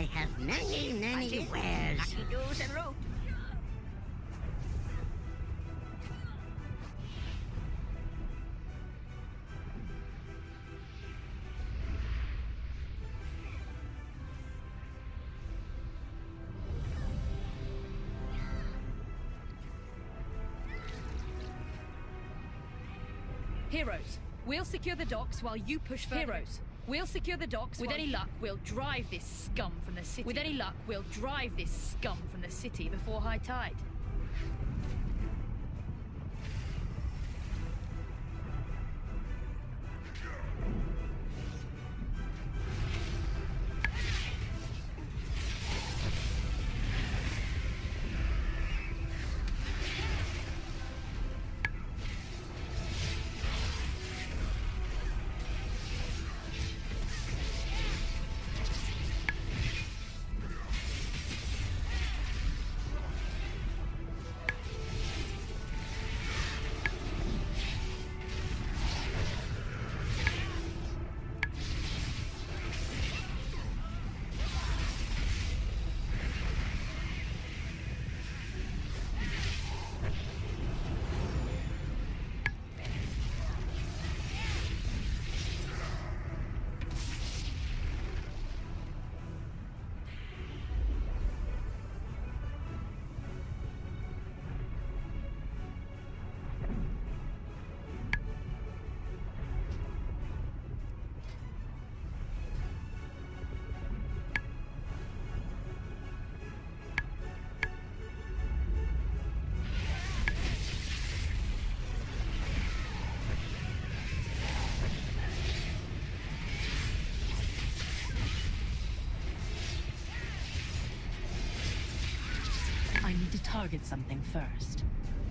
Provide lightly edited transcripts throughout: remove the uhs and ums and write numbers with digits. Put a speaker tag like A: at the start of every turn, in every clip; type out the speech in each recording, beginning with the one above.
A: I have many wares.
B: Lucky do's and root.
C: Heroes, we'll secure the docks while you push further. Heroes, we'll secure the docks. With any luck, we'll drive this scum from the city. With any luck, we'll drive this scum from the city before high tide.
D: I need to target something first.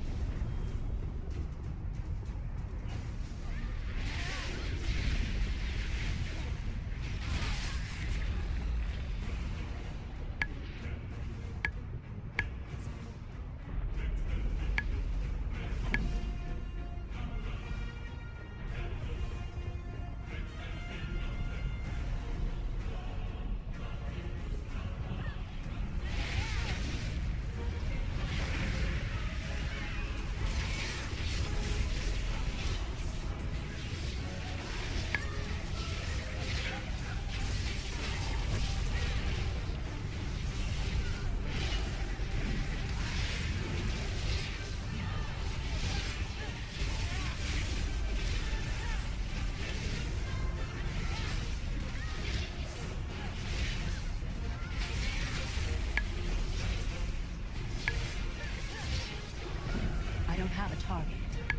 D: Have a target.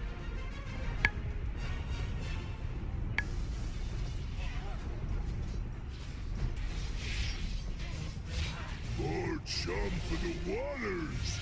E: More chum for the waters!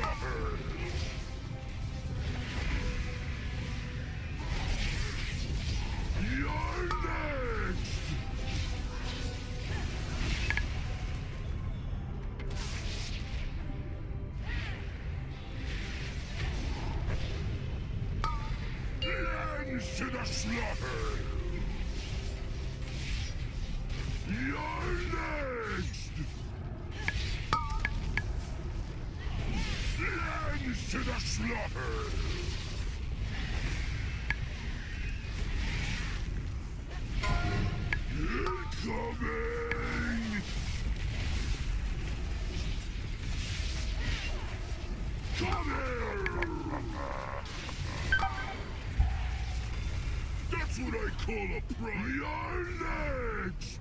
E: slaughter! You're next! Lambs to the slaughter! You're next! Lambs to the slaughter! Incoming! Come here! That's what I call a pro. You're next!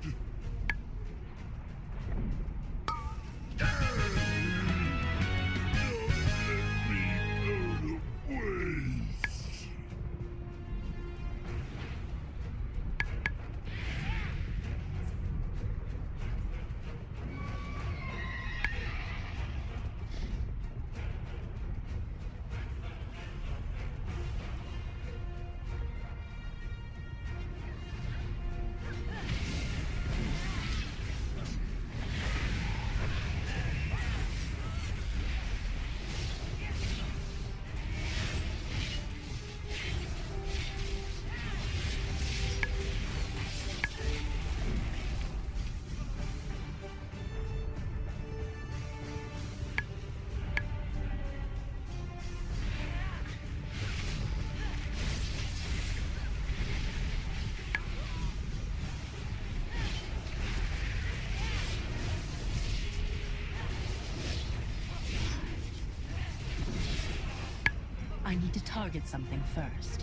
D: I need to target something first.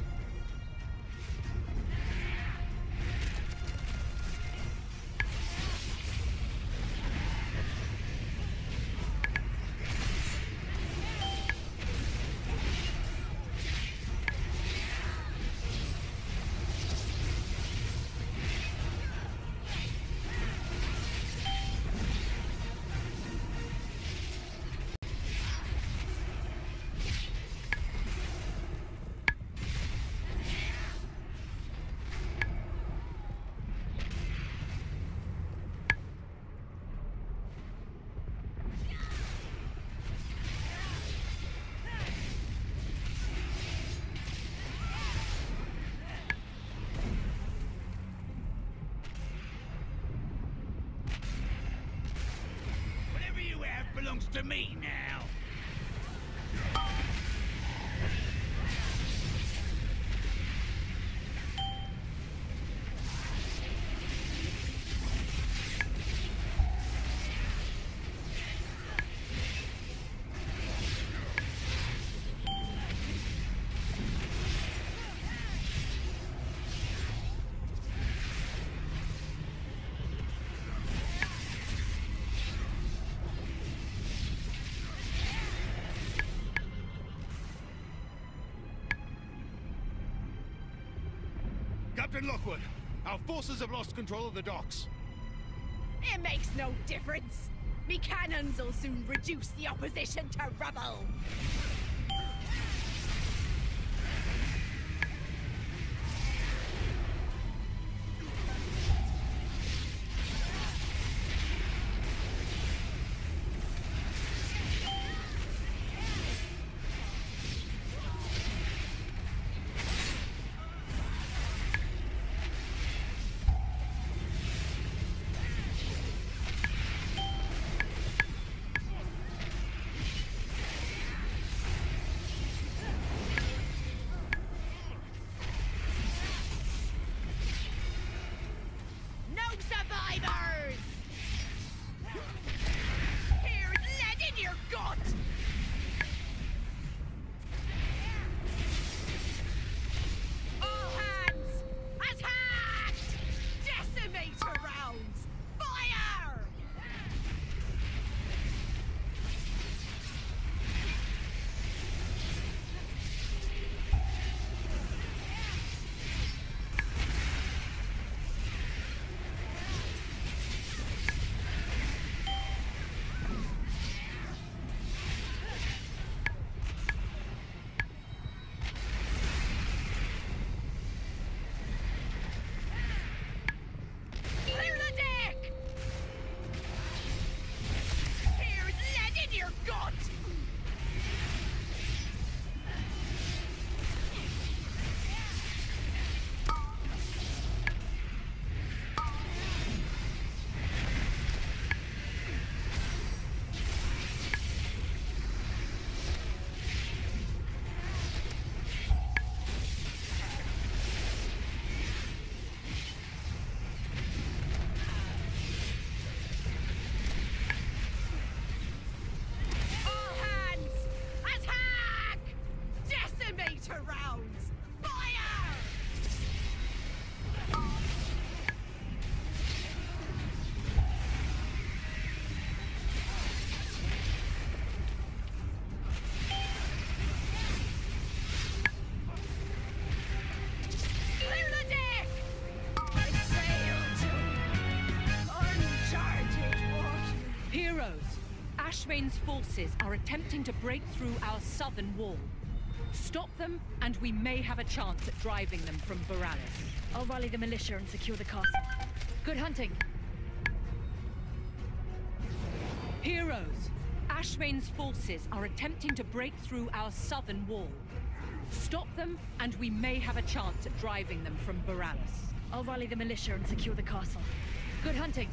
A: Belongs to me now.
B: Captain Lockwood, our forces have lost control of the docks.
F: It makes no difference. Me cannons will soon reduce the opposition to rubble.
D: Ashvane's forces are attempting to break through our southern wall. Stop them, and we may have a chance at driving them from Boralis.
C: I'll rally the militia and secure the castle. Good hunting.
D: Heroes! Ashvane's forces are attempting to break through our southern wall. Stop them, and we may have a chance at driving them from Boralis.
C: I'll rally the militia and secure the castle. Good hunting.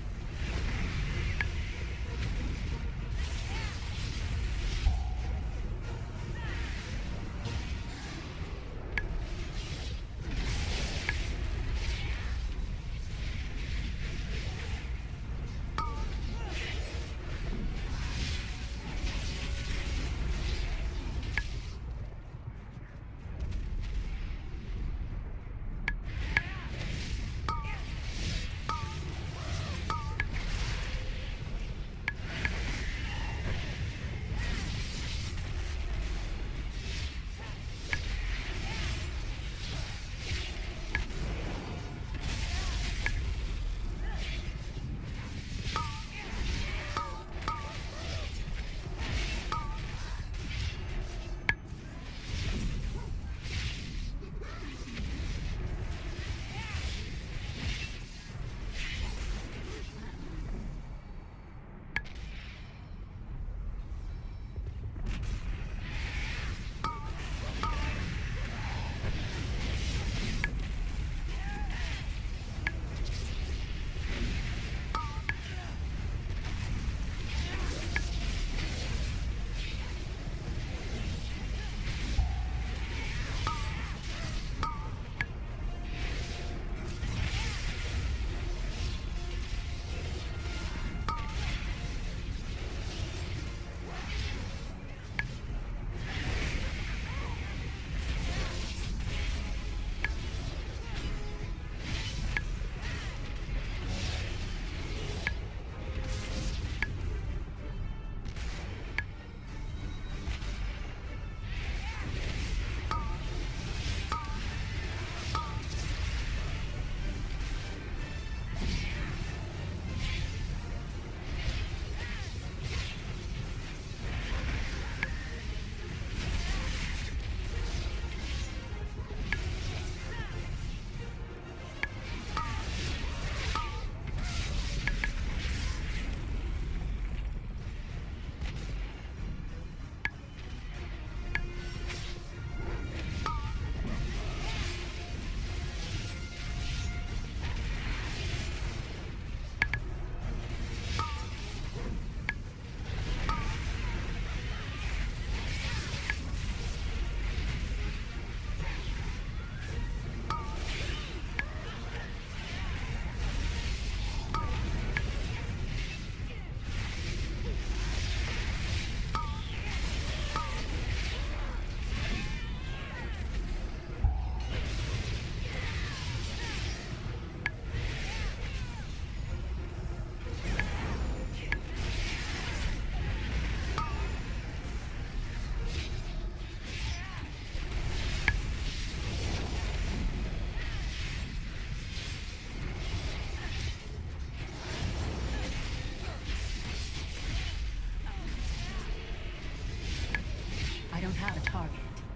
D: Have a target.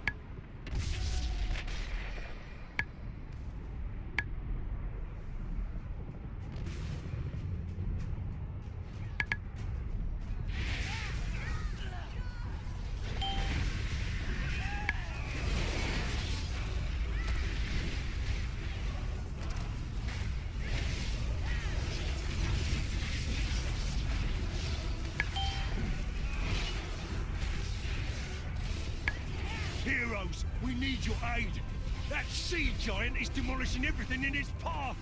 E: Heroes, we need your aid. That sea giant is demolishing everything in its path.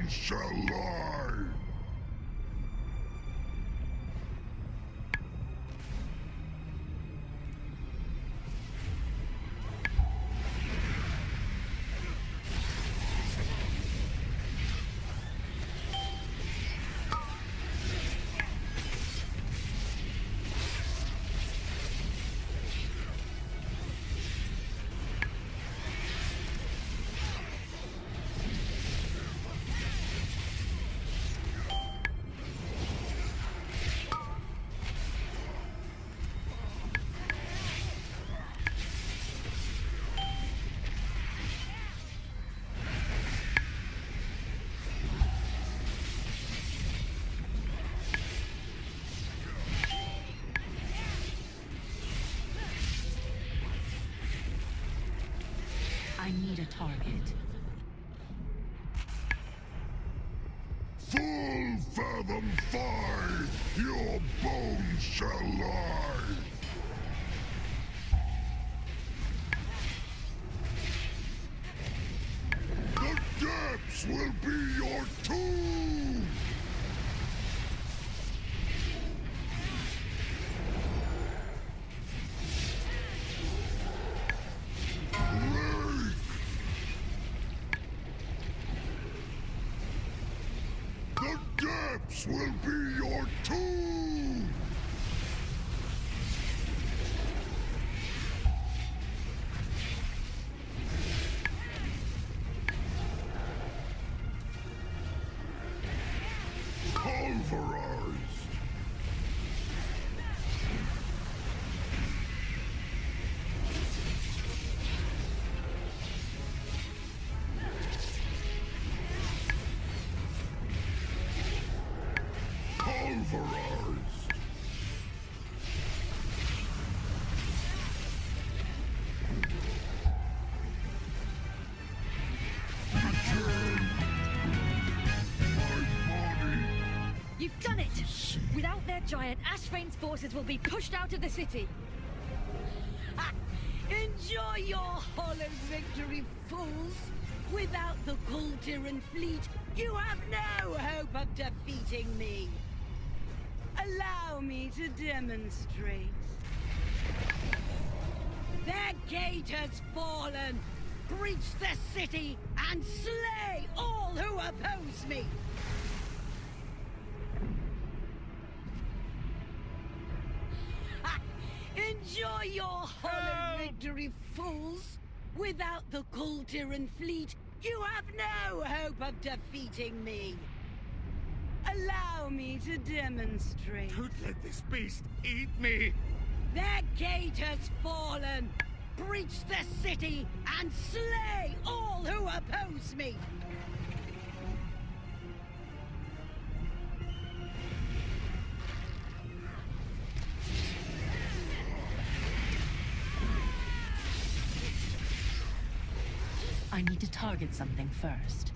G: bones shall lie!
D: I need a target.
G: Full fathom 5, your bones shall lie! The depths will be your tomb! The depths will be your tomb! Pulverized! Pulverized! Return! My body!
C: You've done it! Without their giant, Ashvane's forces will be pushed out of the city.
F: Enjoy your hollow victory, fools! Without the Kultiran fleet, you have no hope of defeating me. Allow me to demonstrate. Their gate has fallen! Breach the city and slay all who oppose me! Enjoy your hollow victory, fools! Without the Kultiran fleet, you have no hope of defeating me. Allow me to demonstrate.
B: Don't let this beast eat me!
F: Their gate has fallen! Breach the city and slay all who oppose me!
D: I need to target something first.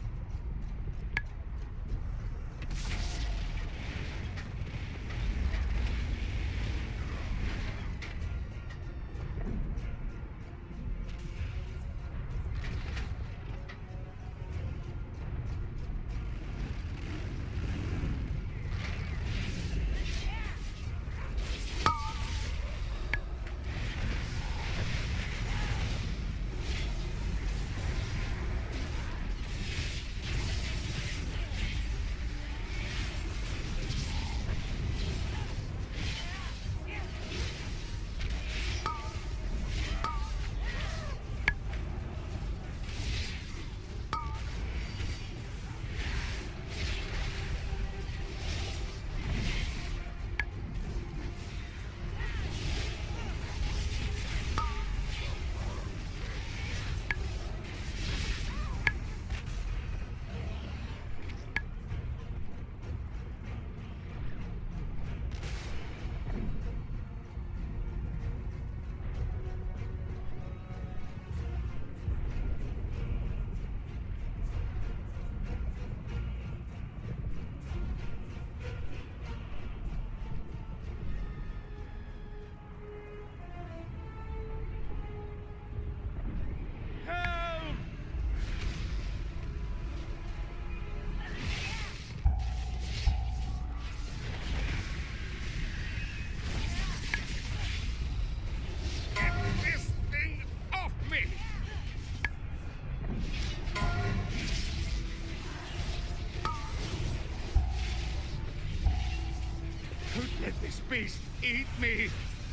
E: this beast eat me!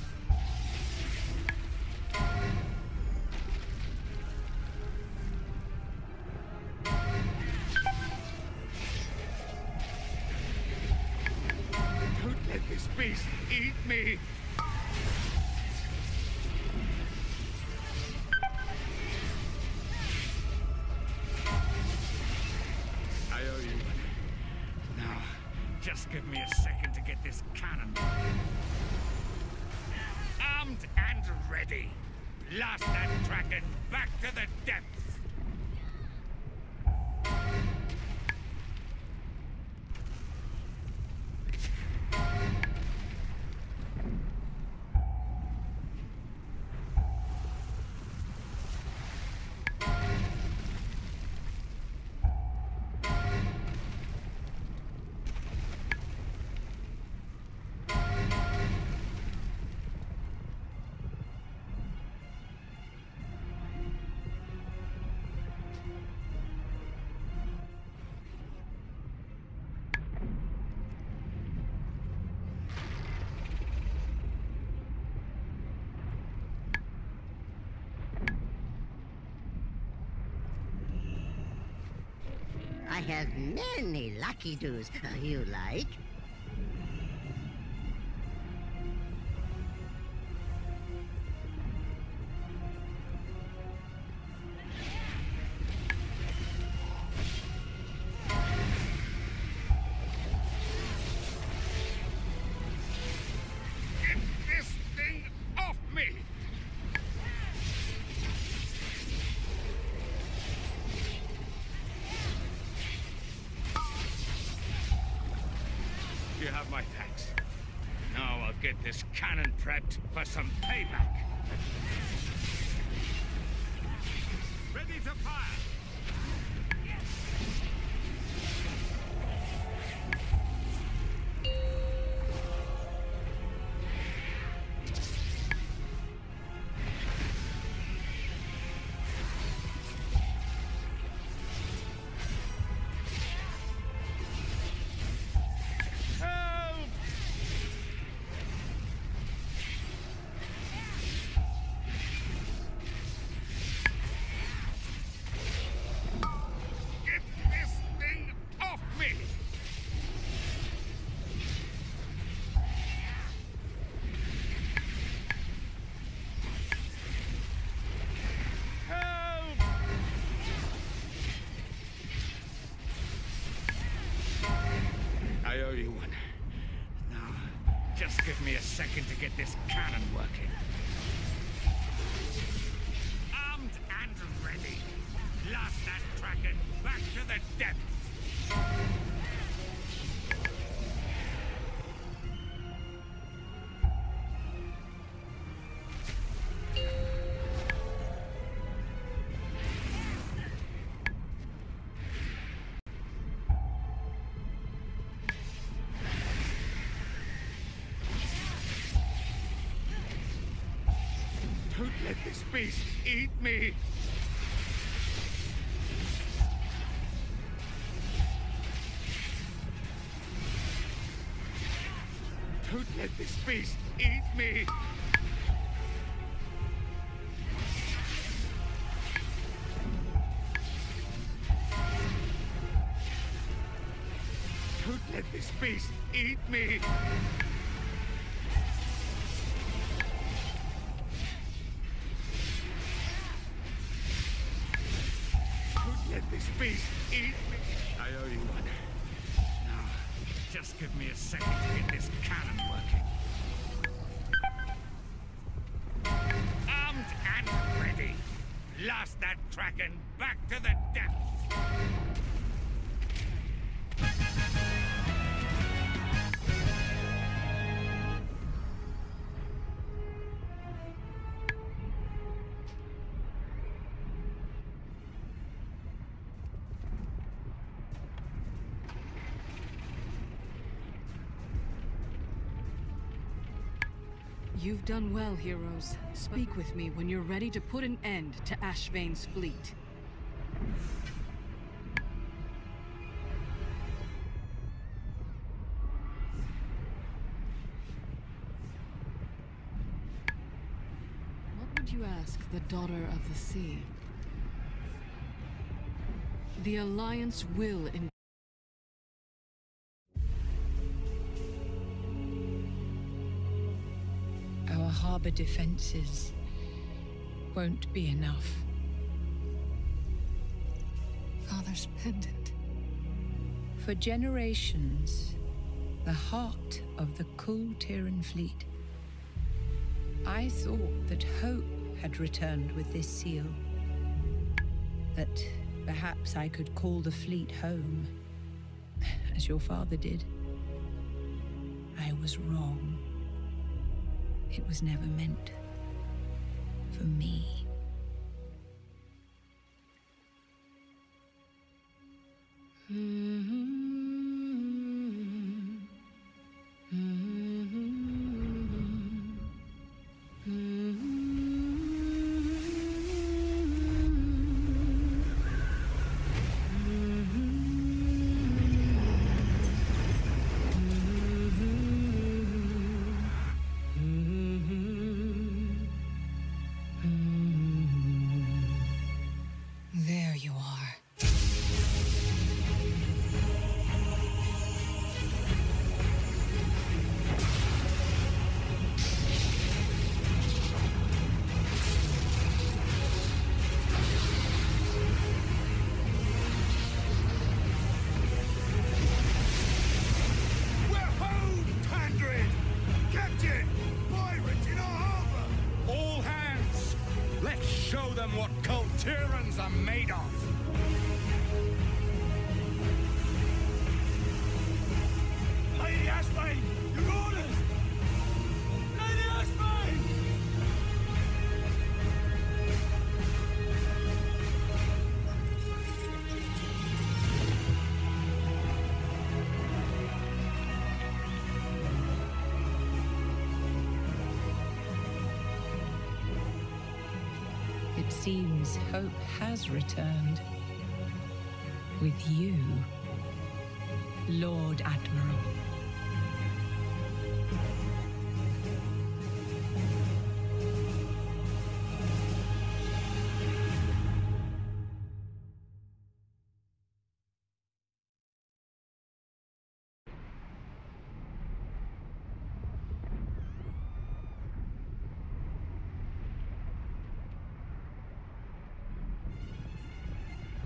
E: Don't let this beast eat me! I owe you one. Now, just give me a second to get this cannon. Armed and ready. Blast that dragon back to the depths.
A: I have many lucky doos you like.
E: Get this thing off me! You have my thanks. Now I'll get this cannon prepped for some payback. Ready to fire! Get this thing off me! Help! I owe you one. Now, just give me a second to get this cannon working. Armed and ready. Blast that dragon back to the depths. Don't let this beast eat me! Don't let this beast eat me! Don't let this beast eat me! Don't let this beast eat me! I owe you one. Now, just give me a second to get this cannon working. Armed and ready. Blast that dragon back to the depths.
D: You've done well, heroes. Speak with me when you're ready to put an end to Ashvane's fleet.
H: you ask the Daughter of the Sea? The Alliance will
D: Our harbor defenses won't be enough.
H: Father's pendant.
D: For generations, the heart of the Kul Tiran fleet. I thought that hope had returned with this seal. That perhaps I could call the fleet home, as your father did. I was wrong. It was never meant for me.
H: There you are.
B: We're home, Tandrin! Captain! Pirates in our harbor!
E: All hands! Let's show them what Kul Tirans are made of!
B: Lady Ashbane! Your orders! Lady Ashbane!
D: It seems hope has returned. With you, Lord Admiral.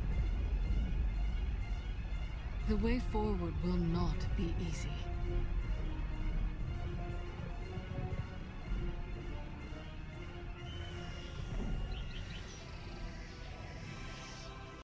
H: The way forward will not be easy.